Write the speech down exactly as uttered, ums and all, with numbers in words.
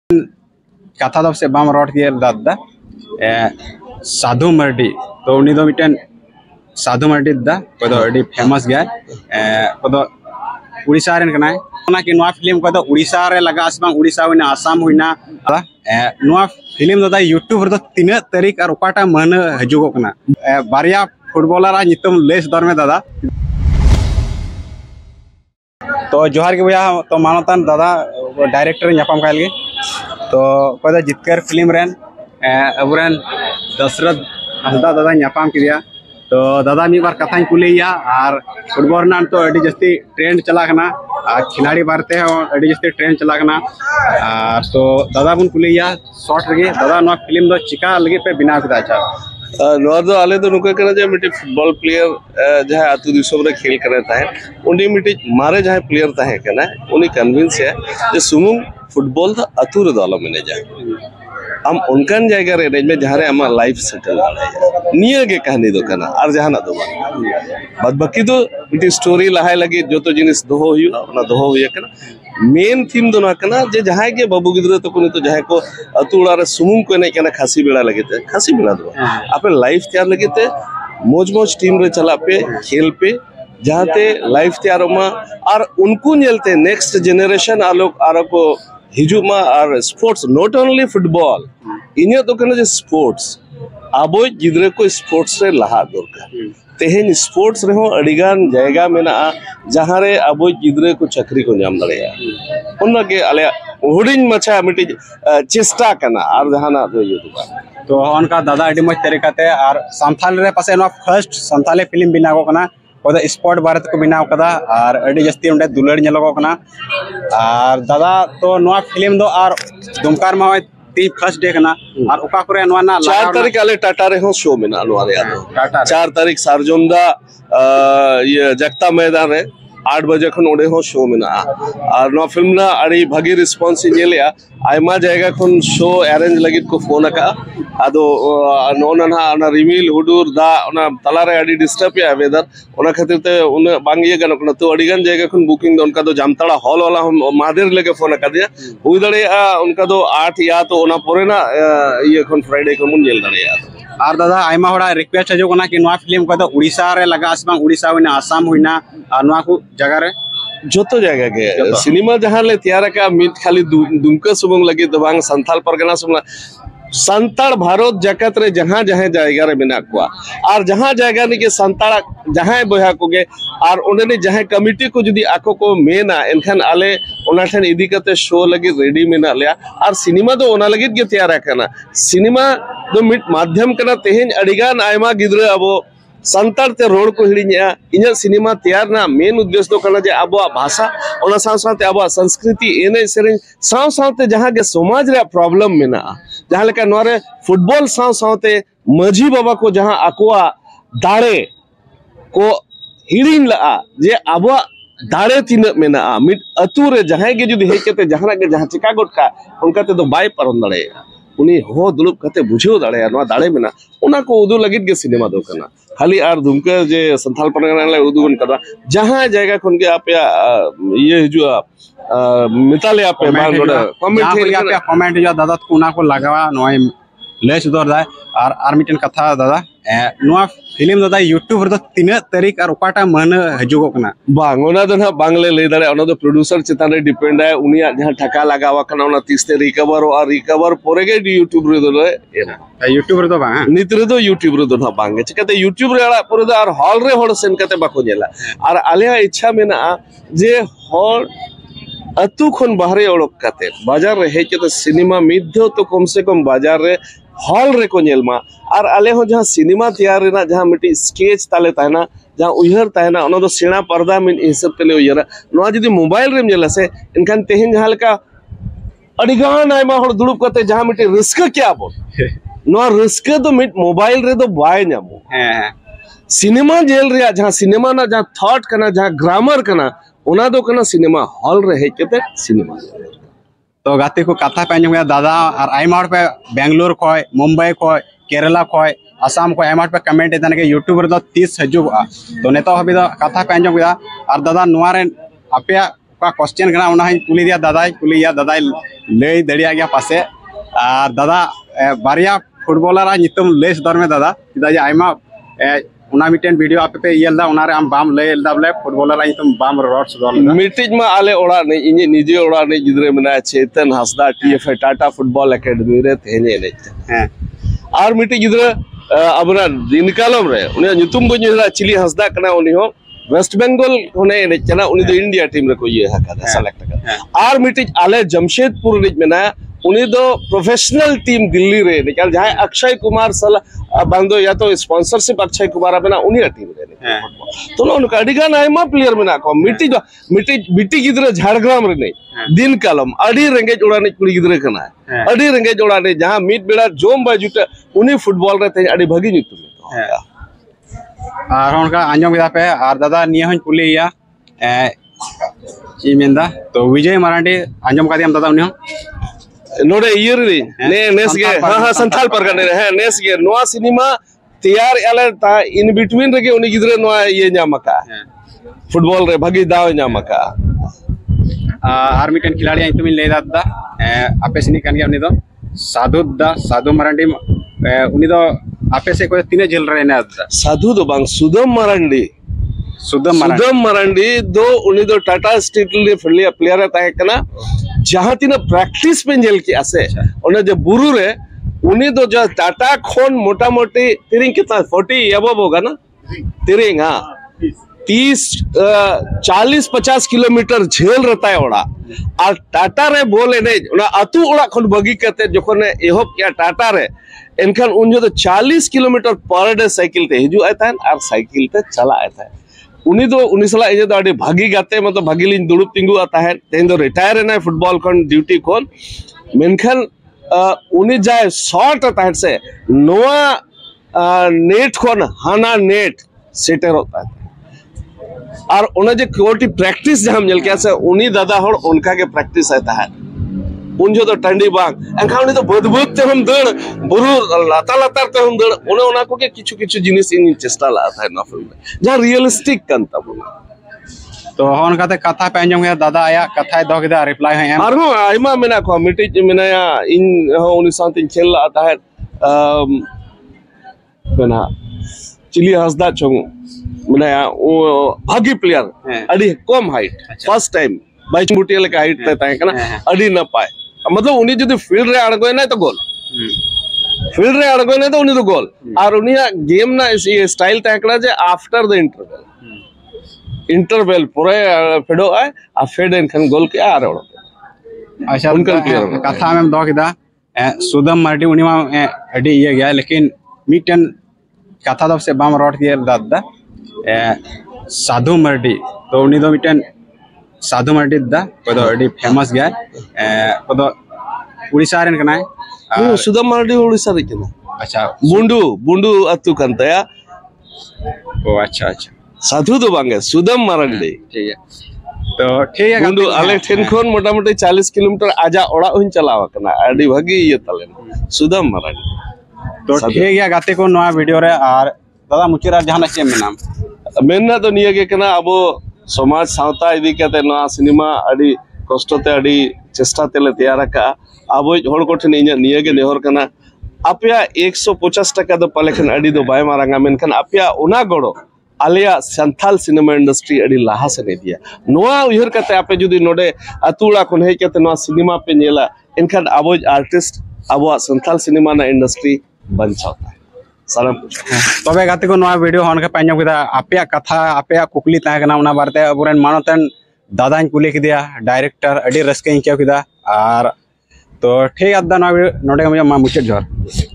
कथा दो से बाम रोड के दादा साधु मर्डी तो उन्हीं दो मिटन साधु मर्डी दा को दो अड़ी फेमस गया को दो उड़ीसा रेन कनाय ओना कि नवा फिल्म को दो उड़ीसा रे लगा आसबां उड़ीसा हुइना आसाम हुइना नवा फिल्म दो दा यूट्यूब रे दो तीन तारीख और ओकाटा मन हजुगो कना बारिया फुटबॉलर नितम लेस दर में दादा तो जोहार के भैया तो मानतान दादा डायरेक्टर नापाम कायल गे तो कोदा जितकर फिल्म रेन अबुरेन दशरथ हंसदा दादा नापाम किया तो दादा मी बार कथा कुलिया और फुटबॉल ना तो अड़ी जस्ती ट्रेंड चला कना खिलाड़ी बारते हैं अड़ी जस्ती ट्रेंड चला कना तो दादा बुन कुलिया शॉर्ट लगे दादा ना फिल्म दो चिका लगे पे बिना कदा अच्छा नवा दो आले तो नुका करना जे मिटे फुटबॉल प्लेयर जहां आतु दिसोम रे खेल करे ताहे उनी मिटे मारे जहां प्लेयर ताहे कना उनी कन्विंस है जे सुमुंग फुटबॉल दा आतु रे दल मिने जाए हम उनकान जायगा रे में जहां रे आमा लाइफ सेटल दाड़े निये गे कहानी दो कना और जहां दो बाद बाकी तो मिटे स्टोरी लहाय लगे जो तो जिनिस दोहो हुआ अपना दोहो हुआ कना मेन थीम दो ना कना जे जहां के बाबू गिद्रा तो कोनी तो जहां को अतुड़ा रे सुमुंग को नहीं कना खासी बेड़ा लगे थे खासी बेड़ा दो आपे लाइफ तैयार लगे थे मौज मौज टीम रे चला पे खेल पे जहां लाइफ तैयार मा और उनको नेलते नेक्स्ट जनरेशन आलोक आरो को हिजुमा और स्पोर्ट्स नॉट ओनली फुटबॉल इन्हें तो कना जे स्पोर्ट्स आबो गिद्रा को स्पोर्ट्स रे लहा दरकार तेहन स्पोर्ट्स रे हो अडिगान जायगा मेना जहां रे आबो गिद्रा को चक्री को नाम दड़ेया उन के आले हुडिन मछा मिटी चेष्टा कना और जहाना दो ये तो उनका दादा अडी मज तरीका ते और संथाल रे पासे नो फर्स्ट संथाले फिल्म बिनागो कना ओदा स्पोर्ट भारत को बिनाव कदा और अडी जस्ती उंडे दुलड़ नेलगो कना और दादा तो नो फिल्म दो और दुमकार मा ती फर्स्ट डे कना और ओका करे नवा ना चार तारीख आले टाटा रे हो शो में ना नवा रे आतो चार तारीख सारजोंदा ये जगता मैदान रे आठ बजे खन ओडे हो शो में ना और नवा फिल्म ना अड़ी भागी रिस्पांस नेलिया आयमा जायगा खन शो अरेंज लगित को फोन का आदो नोना ना रिमिल हुडूर दा ओना तलारे अड़ी डिस्टर्ब या वेदर ओना खातिर ते उन बांगिए गन कना तो अड़ी गन जायगा खन बुकिंग उनका तो जामताड़ा हॉल वाला हम मादेर लेके फोन का दिया हुई दड़े उनका तो आठ या तो ओना पोरे ना ये खन फ्राइडे को मुन जेल दड़े और दादा आयमा होड़ा रिक्वेस्ट है जो कना कि नवा फिल्म को तो उड़ीसा रे लगा आसबां उड़ीसा हुइना आसाम हुइना और नवा को जगह रे जोतो जायगा के सिनेमा जहां ले तैयार का मिट खाली दुमका सुबंग लगे तो बांग संथाल परगना सुमला संताड़ भारत जगत रे जहां जहां जायगा रे बिना को और जहां जायगा नि के संताड़ जहां बहा को गे और उन्हें जहां कमिटी को जदी आको को मेना एनखान आले ओना ठन इदी कते शो लगे रेडी मेना लिया और सिनेमा दो ओना लगे के तैयार करना सिनेमा दो मिट माध्यम कना तेहन अडिगान आयमा गिद्रा अबो संताड़ ते रोड को हिड़िया इन्या सिनेमा तैयार ना मेन उद्देश्य तो करना जे आबो भाषा ओना साथ साथ आबो संस्कृति एने सेरे साथ साथ जहां के समाज रे प्रॉब्लम मेना जहां लेका नोरे फुटबॉल साथ साथ माझी बाबा को जहां आकोआ दाड़े को हिड़िन ला जे आबो दाड़े तीन मेना मिट अतु रे जहां के जुदी हे केते जहां के जहां चिका गोटका उनका ते तो बाय परन दड़े उनी हो दुलुप कते बुझियो दाड़े नवा दाड़े मेना उना को उदु लगित के सिनेमा दो कना खाली आर दुमका जे संथाल परगना ले उदु बन कदा जहां जायगा खन के आप ये जो मिताले आप कमेंट कमेंट जो दादा कोना को लगावा नय ले सुदर दाय और आर मिटन कथा दादा नवा फिल्म दादा यूट्यूब रे तीन तारीख और ओकाटा मन हजुगो कना बांग ओना दो ना बांगले ले दाड़े ओना दो प्रोड्यूसर चितान रे डिपेंड है उनिया जहां ठका लगावा कना ओना तीस ते रिकवर और रिकवर पोरे के यूट्यूब रे दो एना यूट्यूब रे दो बा नित रे दो यूट्यूब रे दो ना बांगे चिकाते यूट्यूब रे आला पोरे दो और हॉल रे होड़ सेन कते बाको नेला और आलिया इच्छा मेना जे हॉल अतु खन बाहरे ओडक कते बाजार रे हेचते सिनेमा मिद्धो तो कम से कम बाजार रे हॉल रे को नेलमा और आले हो जहां सिनेमा तैयार रेना जहां मिटी स्केच ताले ताना जहां उयहर ताना ओना दो सेना पर्दा में हिसाब तले उयहर नवा जदी मोबाइल रे नेला से इनखान तेहन जहां लका अडिगान आयमा हर दुड़ुप कते जहां मिटी रिस्क क्या बो नवा रिस्क तो मिट मोबाइल रे तो बाय नामो सिनेमा जेल रे जहां सिनेमा ना जहां थॉट कना जहां ग्रामर कना ओना दो कना सिनेमा हॉल रे हेचते सिनेमा तो गाते को कथा पे आंजम दादा और आयमा पे बेंगलोर खय मुंबई खय केरला खय आसाम खय आयमा पे कमेंट एतन के यूट्यूब रे दो तीस हजुगा तो नेतो हबी दो कथा पे आंजम और दादा नवा रे आपे का क्वेश्चन करना उना हई कुली दिया दादा कुली या दादा लय दड़िया गया पासे और दादा बारिया फुटबॉलर आ नितम लेस दर में दादा दादा जे आइमा उना मिटेन वीडियो आप पे येलदा उना रे आम बाम लयलदा बोले फुटबॉलर आ नितम बाम रोड सदर मीटिंग में आले ओड़ा ने इने निजे ओड़ा ने गिदरे मेना Chetan Hasda TF Tata football academy रे तेने ने हैं और मीटिंग गिदरे अबरा दिन कालम रे उनी नितुम बजरा चिली हसदा कना उनी हो वेस्ट बंगाल होने ने चना उनी दो इंडिया टीम रे को ये हका सेलेक्ट कर और मीटिंग आले जमशेदपुर रे मेना उनी दो प्रोफेशनल टीम दिल्ली रे निकल जहां अक्षय कुमार सल बांधो या तो स्पॉन्सरशिप अक्षय कुमार बना उनी टीम रे तो उनका अडिगा नाइमा प्लेयर मेना को मीटिंग मीटिंग बिटी गिदरे झारग्राम रे नहीं दिन कालम अडी रेंगे जोड़ाने कुड़ी गिदरे कना अडी रेंगे जोड़ाने जहां मीट बेड़ा जोम बाजुटे उनी फुटबॉल रे ते अडी भगी नितु और उनका आंजम विदा पे और दादा निया हन कुली या ए ची मेंदा तो विजय मराठी आंजम का दिया दादा उनी नोडे ईयर रे ने नेस गे हां हां संथाल परगने रे है नेस गे नोआ सिनेमा तैयार आले ता इन बिटवीन रे गे उनी गिदरे नोआ ये न्यामका फुटबॉल रे भगी दाव न्यामका आर मिटन खिलाड़ी तुम ले दादा आपे सिनी कान गया उनी दो साधु दा साधु मराठी उनी दो आपे से कोई तीन जेल रे ना दादा साधु दो बांग सुदम मरांडी सुदम सुदम मरांडी दो उनी दो टाटा स्टील रे प्लेयर प्लेयर ताहे कना जहां तीन प्रैक्टिस पे जेल की आसे उन्हें जो बुरु रे उन्हीं दो जो टाटा खोन मोटा मोटी तिरिंग कितना फोर्टी अबव होगा ना तिरिंग हाँ तीस चालीस पचास किलोमीटर झेल रहता है ओड़ा और टाटा रे बोले नहीं उन्हें अतु ओड़ा खोन बगी करते जो खोने एहोप क्या टाटा रे इनखान उन जो तो चालीस किलोमीटर पर डे साइकिल ते हिजू आता है और साइकिल ते चला आता है उन्हीं तो उन्हीं सला ये तो आड़े भागी गाते मतलब भागी लिंग दुड़ुप तिंगु आता है तेन तो रिटायर है ना फुटबॉल कौन ड्यूटी कौन मेनखान उन्हीं जाए शॉर्ट आता है से नोआ नेट कौन हाना नेट सेटर होता है और उन्हें जो क्वालिटी प्रैक्टिस जहाँ मिल के ऐसे उन्हीं दादा होड़ उनका के प्रैक्टिस आता है उन जो तो टंडी बांग अंका उन्हीं तो बुद्ध-बुद्ध ते हम दर बुरु लाता-लाता ते हम दर उन्हें उन्हें को के किचु-किचु जिनिस इन चेष्टा लाता है नफल में जहाँ रियलिस्टिक कंता बोला तो हॉन का ते कथा पे अंजम गया दादा आया कथा दो के दा रिप्लाई है और हो आइमा मेना को मीटिंग मेना या इन हो उन्हीं साथ इन खेल आता है मेना चिली हंसदा चोंग मेना या वो भागी प्लेयर अड़ी कम हाइट फर्स्ट टाइम बाईच मुटियल का हाइट तय है ना अड़ी ना पाए मतलब उन्हीं जो फील्ड रे अड़गोय ना तो गोल फील्ड रे अड़गोय ना तो उन्हीं तो गोल और उन्हीं गेम ना ये स्टाइल तय करा जे आफ्टर द इंटरवल इंटरवल पूरे फेडो आए आ फेड इनखन गोल के आ रहा अच्छा उनका कथा में दो किदा सुदम मराठी उन्हीं में अड़ी ये गया लेकिन मीटन कथा दो से बाम रोड दिया दादा साधु मराठी तो उन्हीं दो मीटन साधु मराठी दा कोदो अड़ी फेमस गया कोदो उड़ीसा रेन कना है सुदम मराठी उड़ीसा रे कना अच्छा बुंडू बुंडू अतु कंतया ओ अच्छा अच्छा साधु दो बांगे सुदम मराठी ठीक है तो ठीक है बुंडू आले ठेन खोन मोटा मोटी चालीस किलोमीटर आजा ओड़ा हुन चलावा कना अड़ी भागी ये तले सुदम मराठी तो ठीक है गाते को नया वीडियो रे और दादा मुचेरा जहां चे में नाम मेना तो निया के कना अब समाज सावता इदी कते नया सिनेमा अड़ी कष्टते अड़ी चेष्टा तेले तैयार का अब होड़ को ठन इnya निया के नेहर कना आपया एक सौ पचास टका दो पलेखन अड़ी दो बाय मारांगा मेनखन आपया उना गड़ो आलिया संथाल सिनेमा इंडस्ट्री अड़ी लाहा से ने दिया नोआ उहर कते आपे जुदी नोडे अतुड़ा कोन हे कते नोआ सिनेमा पे नेला इनखन अब आर्टिस्ट अब संथाल सिनेमा ना इंडस्ट्री बंचाता है सालम तबे गाते को नया वीडियो हन के पांजम किदा आपया कथा आपया कुकली ता कना उना बारते अबुरन मानतन दादान कुली किदिया डायरेक्टर अडी रस्के इन किया किदा और तो ठीक अदा नया नोडे मुझे मा मुचेट जोर।